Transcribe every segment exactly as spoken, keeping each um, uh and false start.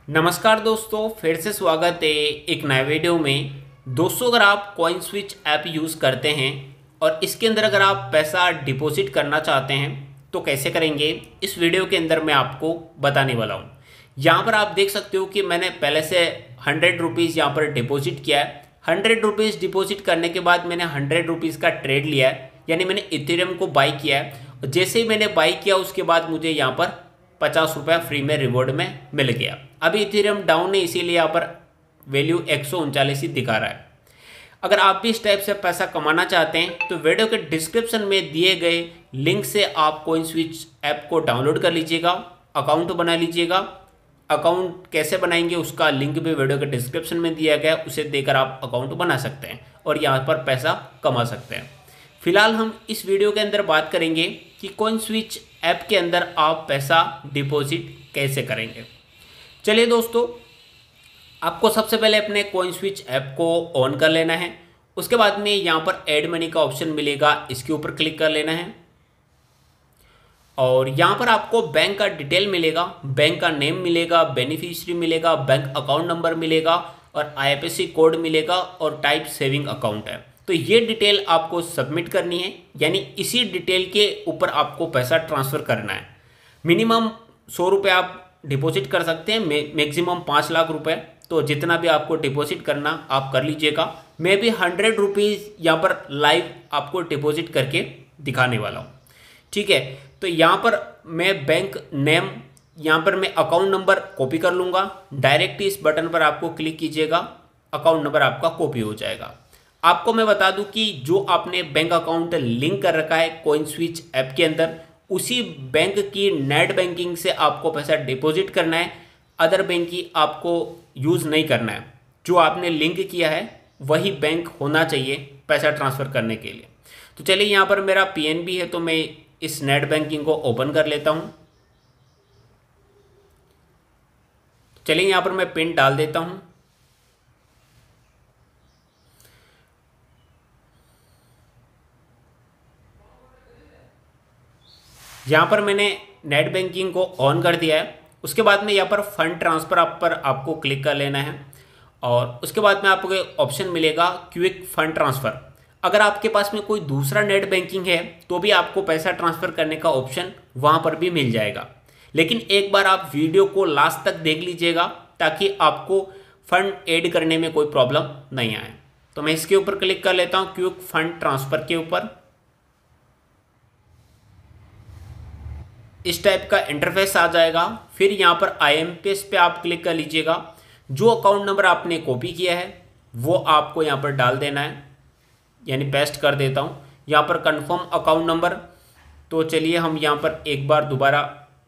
नमस्कार दोस्तों, फिर से स्वागत है एक नए वीडियो में। दोस्तों, अगर आप कॉइन स्विच ऐप यूज़ करते हैं और इसके अंदर अगर आप पैसा डिपॉजिट करना चाहते हैं तो कैसे करेंगे, इस वीडियो के अंदर मैं आपको बताने वाला हूं। यहाँ पर आप देख सकते हो कि मैंने पहले से हंड्रेड रुपीज़ यहाँ पर डिपॉजिट किया है। हंड्रेड रुपीज़ डिपॉजिट करने के बाद मैंने हंड्रेड रुपीज़ का ट्रेड लिया है, यानी मैंने इथेरियम को बाई किया है। जैसे ही मैंने बाई किया उसके बाद मुझे यहाँ पर पचास रुपया फ्री में रिवॉर्ड में मिल गया। अभी इथेरियम डाउन है, इसीलिए यहाँ पर वैल्यू एक सौ उनचालीस ही दिखा रहा है। अगर आप भी इस टाइप से पैसा कमाना चाहते हैं तो वीडियो के डिस्क्रिप्शन में दिए गए लिंक से आप कॉइन स्विच ऐप को डाउनलोड कर लीजिएगा, अकाउंट बना लीजिएगा। अकाउंट कैसे बनाएंगे उसका लिंक भी वीडियो के डिस्क्रिप्शन में दिया गया है, उसे देकर आप अकाउंट बना सकते हैं और यहाँ पर पैसा कमा सकते हैं। फिलहाल हम इस वीडियो के अंदर बात करेंगे कि कॉइन स्विच ऐप के अंदर आप पैसा डिपॉजिट कैसे करेंगे। चलिए दोस्तों, आपको सबसे पहले अपने कॉइन स्विच ऐप को ऑन कर लेना है। उसके बाद में यहाँ पर ऐड मनी का ऑप्शन मिलेगा, इसके ऊपर क्लिक कर लेना है और यहाँ पर आपको बैंक का डिटेल मिलेगा, बैंक का नेम मिलेगा, बेनिफिशियरी मिलेगा, बैंक अकाउंट नंबर मिलेगा और I F S C code मिलेगा और टाइप सेविंग अकाउंट है। तो ये डिटेल आपको सबमिट करनी है, यानी इसी डिटेल के ऊपर आपको पैसा ट्रांसफ़र करना है। मिनिमम सौ रुपये आप डिपॉजिट कर सकते हैं, मैक्सिमम पाँच लाख रुपए। तो जितना भी आपको डिपॉजिट करना आप कर लीजिएगा। मैं भी हंड्रेड रुपीज़ यहाँ पर लाइव आपको डिपॉजिट करके दिखाने वाला हूँ, ठीक है। तो यहाँ पर मैं बैंक नेम, यहाँ पर मैं अकाउंट नंबर कॉपी कर लूँगा। डायरेक्ट इस बटन पर आपको क्लिक कीजिएगा, अकाउंट नंबर आपका कॉपी हो जाएगा। आपको मैं बता दूं कि जो आपने बैंक अकाउंट लिंक कर रखा है कॉइन स्विच ऐप के अंदर, उसी बैंक की नेट बैंकिंग से आपको पैसा डिपॉजिट करना है। अदर बैंक की आपको यूज़ नहीं करना है। जो आपने लिंक किया है वही बैंक होना चाहिए पैसा ट्रांसफ़र करने के लिए। तो चलिए, यहाँ पर मेरा पी एन बी है तो मैं इस नेट बैंकिंग को ओपन कर लेता हूँ। चलिए, यहाँ पर मैं पिन डाल देता हूँ। यहाँ पर मैंने नेट बैंकिंग को ऑन कर दिया है। उसके बाद में यहाँ पर फंड ट्रांसफ़र आप पर आपको क्लिक कर लेना है और उसके बाद में आपको ऑप्शन मिलेगा क्विक फंड ट्रांसफ़र। अगर आपके पास में कोई दूसरा नेट बैंकिंग है तो भी आपको पैसा ट्रांसफ़र करने का ऑप्शन वहाँ पर भी मिल जाएगा। लेकिन एक बार आप वीडियो को लास्ट तक देख लीजिएगा ताकि आपको फ़ंड ऐड करने में कोई प्रॉब्लम नहीं आए। तो मैं इसके ऊपर क्लिक कर लेता हूँ, क्विक फंड ट्रांसफ़र के ऊपर। इस टाइप का इंटरफेस आ जाएगा। फिर यहाँ पर आई एम पी एस पे आप क्लिक कर लीजिएगा। जो अकाउंट नंबर आपने कॉपी किया है वो आपको यहाँ पर डाल देना है, यानी पेस्ट कर देता हूँ यहाँ पर कंफर्म अकाउंट नंबर। तो चलिए हम यहाँ पर एक बार दोबारा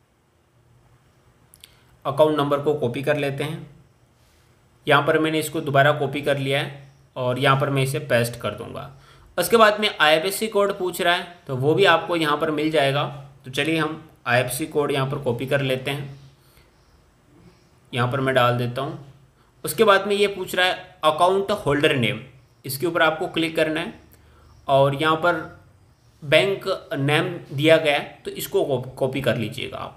अकाउंट नंबर को कॉपी कर लेते हैं। यहाँ पर मैंने इसको दोबारा कॉपी कर लिया है और यहाँ पर मैं इसे पेस्ट कर दूँगा। उसके बाद में I F S C code पूछ रहा है तो वो भी आपको यहाँ पर मिल जाएगा। तो चलिए हम I F S C code यहाँ पर कॉपी कर लेते हैं, यहाँ पर मैं डाल देता हूँ। उसके बाद में ये पूछ रहा है अकाउंट होल्डर नेम, इसके ऊपर आपको क्लिक करना है और यहाँ पर बैंक नेम दिया गया है तो इसको कॉपी कर लीजिएगा आप।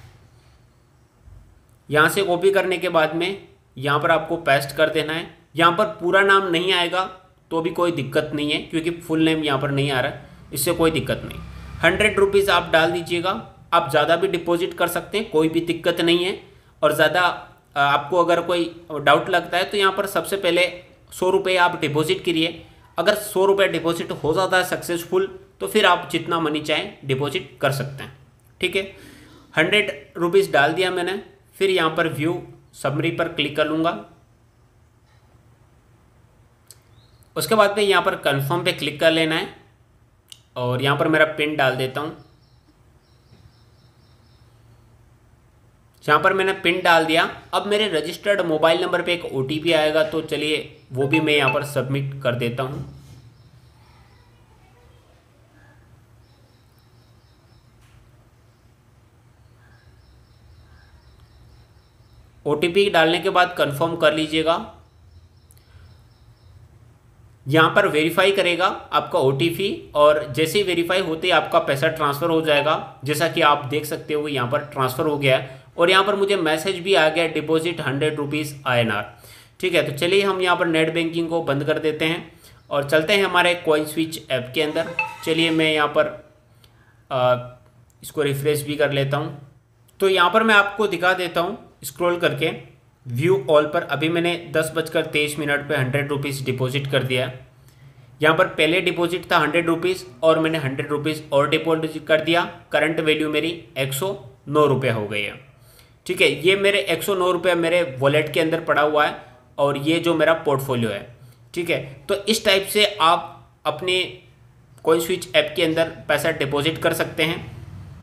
यहाँ से कॉपी करने के बाद में यहाँ पर आपको पेस्ट कर देना है। यहाँ पर पूरा नाम नहीं आएगा तो भी कोई दिक्कत नहीं है, क्योंकि फुल नेम यहाँ पर नहीं आ रहा है, इससे कोई दिक्कत नहीं। हंड्रेड रुपीज़ आप डाल दीजिएगा। आप ज़्यादा भी डिपॉजिट कर सकते हैं, कोई भी दिक्कत नहीं है। और ज़्यादा आपको अगर कोई डाउट लगता है तो यहाँ पर सबसे पहले सौ रुपये आप डिपॉजिट करिए। अगर सौ रुपये डिपॉजिट हो जाता है सक्सेसफुल तो फिर आप जितना मनी चाहें डिपॉजिट कर सकते हैं, ठीक है। हंड्रेड रुपीज़ डाल दिया मैंने। फिर यहाँ पर व्यू समरी पर क्लिक कर लूँगा। उसके बाद में यहाँ पर कन्फर्म पे क्लिक कर लेना है और यहाँ पर मेरा पिन डाल देता हूँ। यहाँ पर मैंने पिन डाल दिया। अब मेरे रजिस्टर्ड मोबाइल नंबर पे एक ओ टी पी आएगा, तो चलिए वो भी मैं यहाँ पर सबमिट कर देता हूँ। ओ टी पी डालने के बाद कंफर्म कर लीजिएगा। यहाँ पर वेरीफाई करेगा आपका ओ टी पी और जैसे ही वेरीफाई होते ही आपका पैसा ट्रांसफ़र हो जाएगा। जैसा कि आप देख सकते हो यहाँ पर ट्रांसफ़र हो गया है और यहाँ पर मुझे मैसेज भी आ गया deposit hundred rupees I N R. ठीक है, तो चलिए हम यहाँ पर नेट बैंकिंग को बंद कर देते हैं और चलते हैं हमारे कॉइनस्विच ऐप के अंदर। चलिए मैं यहाँ पर आ, इसको रिफ्रेश भी कर लेता हूँ। तो यहाँ पर मैं आपको दिखा देता हूँ स्क्रॉल करके व्यू ऑल पर। अभी मैंने दस बजकर तेईस मिनट पर हंड्रेड रुपीज़ डिपॉजिट कर दिया है। यहाँ पर पहले डिपॉजिट था हंड्रेड रुपीज़ और मैंने हंड्रेड रुपीज़ और डिपॉजिट कर दिया। करंट वैल्यू मेरी एक सौ नौ रुपये हो गई है। ठीक है, ये मेरे एक सौ नौ रुपये मेरे वॉलेट के अंदर पड़ा हुआ है और ये जो मेरा पोर्टफोलियो है। ठीक है, तो इस टाइप से आप अपने कॉइनस्विच ऐप के अंदर पैसा डिपॉजिट कर सकते हैं।